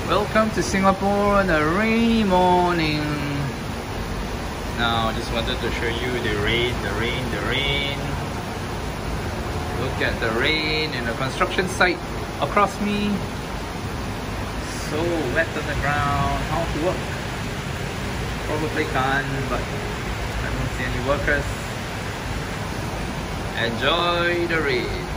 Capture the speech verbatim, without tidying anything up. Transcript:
Welcome to Singapore on a rainy morning. Now, I just wanted to show you the rain, the rain, the rain. Look at the rain in the construction site across me. So wet on the ground. How to work? Probably can, but I don't see any workers. Enjoy the rain.